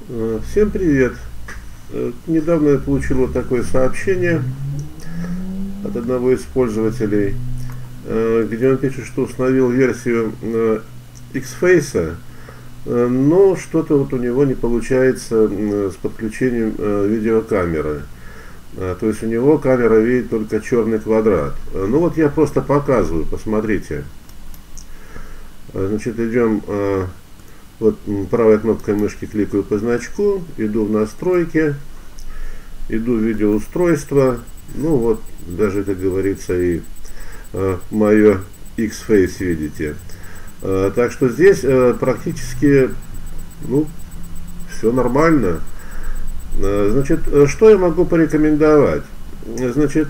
Всем привет! Недавно я получил вот такое сообщение от одного из пользователей, где он пишет, что установил версию Xface, но что-то вот у него не получается с подключением видеокамеры. То есть у него камера видит только черный квадрат. Ну вот я просто показываю, посмотрите. Значит, идем, вот правой кнопкой мышки кликаю по значку, иду в настройки, иду в видеоустройство. Ну вот, даже, как говорится, и мое Xface видите. Так что здесь практически, ну, все нормально. Значит, что я могу порекомендовать? Значит,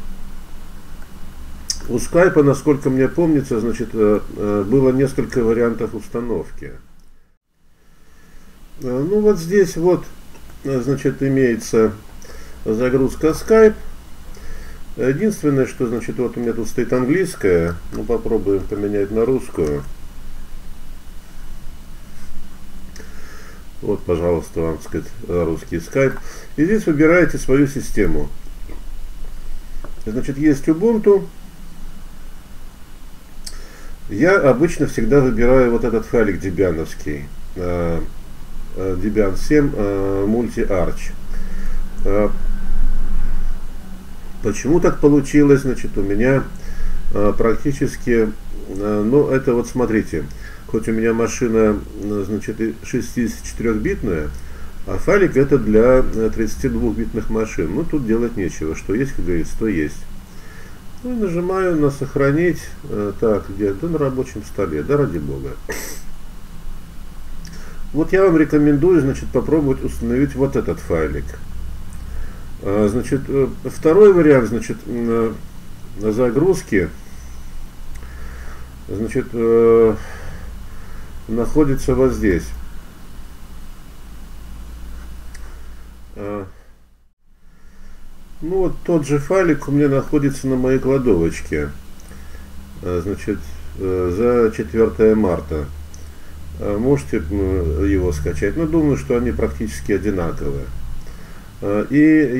у скайпа, насколько мне помнится, значит, было несколько вариантов установки. Ну вот здесь вот, значит, имеется загрузка Skype. Единственное, что, значит, вот у меня тут стоит английская. Ну, попробуем поменять на русскую. Вот, пожалуйста, вам, так сказать, русский Skype. И здесь выбираете свою систему. Значит, есть Ubuntu. Я обычно всегда выбираю вот этот файлик дебиановский. Debian 7 Multi-Arch. Почему так получилось? Значит, у меня практически, ну, это вот смотрите, хоть у меня машина, значит, 64-битная, а файлик это для 32-битных машин. Ну, тут делать нечего, что есть, как говорится, то есть. Ну, и нажимаю на сохранить. Так, где? Да на рабочем столе, да ради бога. Вот я вам рекомендую, значит, попробовать установить вот этот файлик. Значит, второй вариант, значит, загрузки, значит, находится вот здесь. Ну вот тот же файлик у меня находится на моей кладовочке, значит, за 4 марта. Можете его скачать, но думаю, что они практически одинаковые. И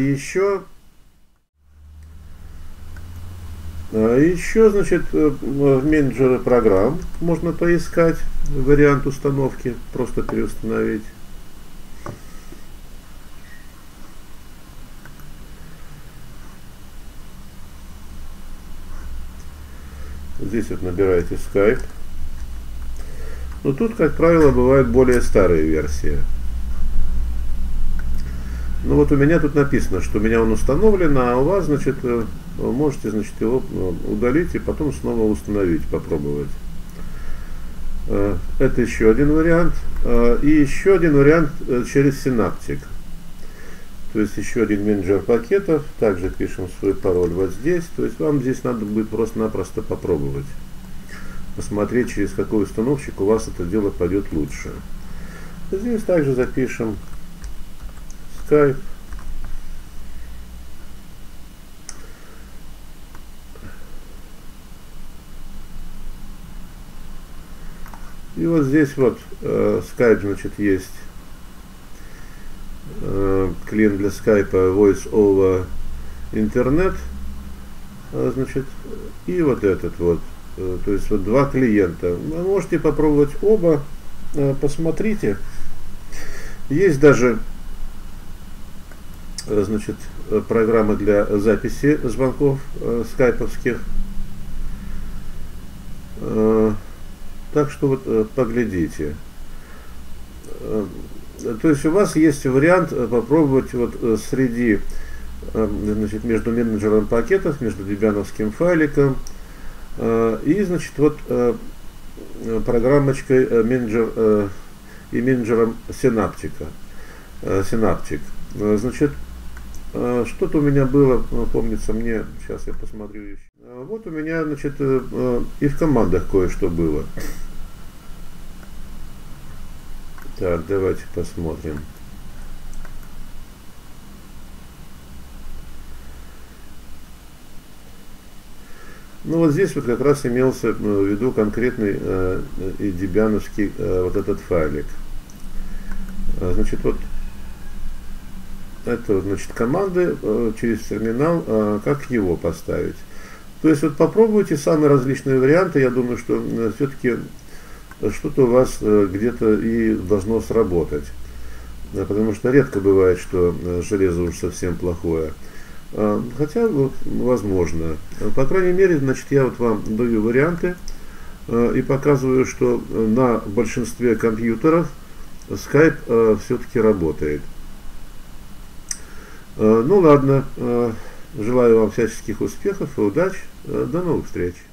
еще, значит, в менеджере программ можно поискать вариант установки, просто переустановить. Здесь вот набираете Skype. Но тут, как правило, бывают более старые версии. Ну вот у меня тут написано, что у меня он установлен, а у вас, значит, можете, значит, его удалить и потом снова установить, попробовать. Это еще один вариант. И еще один вариант через Synaptic. То есть еще один менеджер пакетов. Также пишем свой пароль вот здесь. То есть вам здесь надо будет просто-напросто попробовать. Посмотреть, через какой установщик у вас это дело пойдет лучше. Здесь также запишем Skype. И вот здесь вот Skype, значит, есть клиент для Skype Voice over Internet, значит, и вот этот вот. То есть вот два клиента. Вы можете попробовать оба, посмотрите. Есть даже, значит, программы для записи звонков скайповских. Так что вот поглядите. То есть у вас есть вариант попробовать вот среди, значит, между менеджером пакетов, между дебиановским файликом и, значит, вот программочкой менеджер и менеджером Synaptic. Значит, что-то у меня было, помнится мне, сейчас я посмотрю еще. Вот у меня, значит, и в командах кое-что было. Так, давайте посмотрим. Ну вот здесь вот как раз имелся в виду конкретный и дебиановский вот этот файлик. Значит, вот это, значит, команды через терминал, как его поставить. То есть вот попробуйте самые различные варианты. Я думаю, что все-таки что-то у вас где-то и должно сработать. Потому что редко бывает, что железо уж совсем плохое. Хотя вот, возможно. По крайней мере, значит, я вот вам даю варианты и показываю, что на большинстве компьютеров Skype все-таки работает. Ну ладно, желаю вам всяческих успехов и удач. До новых встреч.